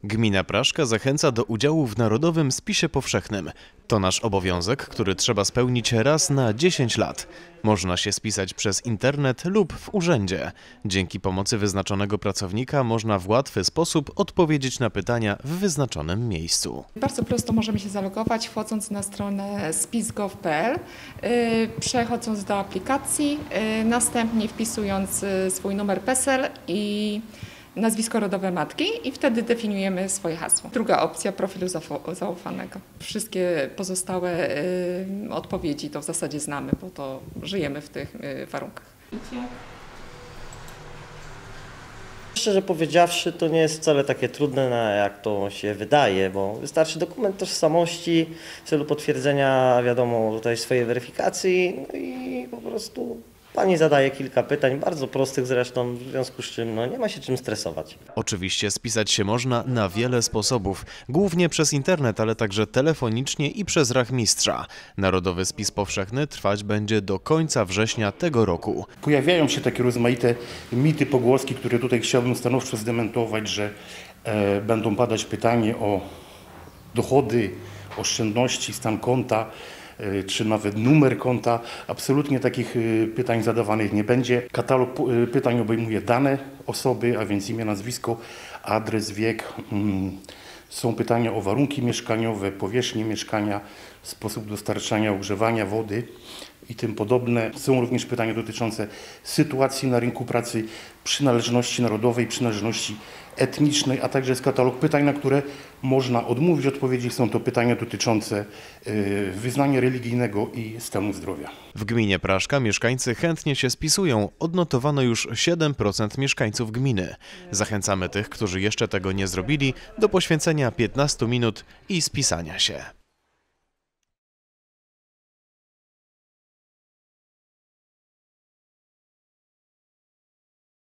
Gmina Praszka zachęca do udziału w Narodowym Spisie Powszechnym. To nasz obowiązek, który trzeba spełnić raz na 10 lat. Można się spisać przez internet lub w urzędzie. Dzięki pomocy wyznaczonego pracownika można w łatwy sposób odpowiedzieć na pytania w wyznaczonym miejscu. Bardzo prosto możemy się zalogować, wchodząc na stronę spis.gov.pl, przechodząc do aplikacji, następnie wpisując swój numer PESEL i nazwisko rodowe matki i wtedy definiujemy swoje hasło. Druga opcja, profilu zaufanego. Wszystkie pozostałe odpowiedzi to w zasadzie znamy, bo to żyjemy w tych warunkach. Szczerze powiedziawszy, to nie jest wcale takie trudne, jak to się wydaje, bo wystarczy dokument tożsamości w celu potwierdzenia, wiadomo, tutaj swojej weryfikacji, no i po prostu pani zadaje kilka pytań, bardzo prostych zresztą, w związku z czym nie ma się czym stresować. Oczywiście spisać się można na wiele sposobów, głównie przez internet, ale także telefonicznie i przez rachmistrza. Narodowy Spis Powszechny trwać będzie do końca września tego roku. Pojawiają się takie rozmaite mity, pogłoski, które tutaj chciałbym stanowczo zdementować, że będą padać pytanie o dochody, oszczędności, stan konta, czy nawet numer konta. Absolutnie takich pytań zadawanych nie będzie. Katalog pytań obejmuje dane osoby, a więc imię, nazwisko, adres, wiek. Są pytania o warunki mieszkaniowe, powierzchnię mieszkania, sposób dostarczania ogrzewania, wody i tym podobne. Są również pytania dotyczące sytuacji na rynku pracy, przynależności narodowej, przynależności etnicznej, a także jest katalog pytań, na które można odmówić odpowiedzi. Są to pytania dotyczące wyznania religijnego i stanu zdrowia. W gminie Praszka mieszkańcy chętnie się spisują. Odnotowano już 7% mieszkańców gminy. Zachęcamy tych, którzy jeszcze tego nie zrobili, do poświęcenia 15 minut i spisania się.